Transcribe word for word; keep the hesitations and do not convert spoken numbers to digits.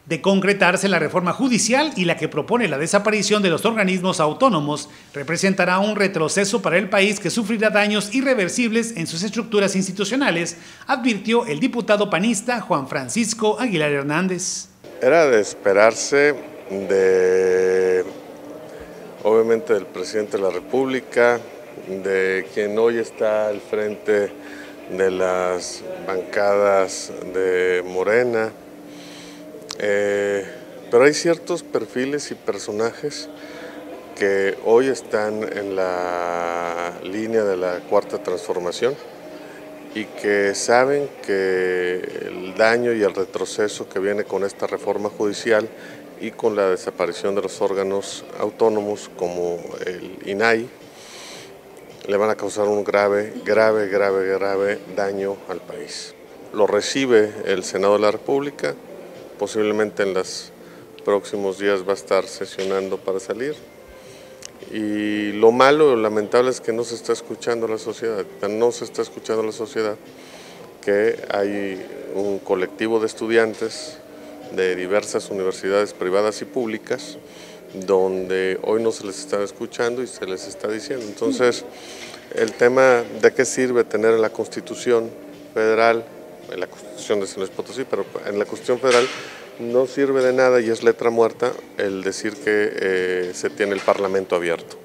De concretarse la reforma judicial y la que propone la desaparición de los organismos autónomos, representará un retroceso para el país que sufrirá daños irreversibles en sus estructuras institucionales, advirtió el diputado panista Juan Francisco Aguilar Hernández. Era de esperarse de, obviamente, del presidente de la República, de quien hoy está al frente de las bancadas de Morena. Eh, pero hay ciertos perfiles y personajes que hoy están en la línea de la cuarta transformación y que saben que el daño y el retroceso que viene con esta reforma judicial y con la desaparición de los órganos autónomos como el I N A I le van a causar un grave, grave, grave, grave daño al país. Lo recibe el Senado de la República. Posiblemente en los próximos días va a estar sesionando para salir. Y lo malo, lo lamentable es que no se está escuchando a la sociedad, no se está escuchando a la sociedad, que hay un colectivo de estudiantes de diversas universidades privadas y públicas, donde hoy no se les está escuchando y se les está diciendo. Entonces, el tema de qué sirve tener en la Constitución Federal, en la Constitución de San Luis Potosí, pero en la Constitución Federal no sirve de nada y es letra muerta el decir que eh, se tiene el Parlamento abierto.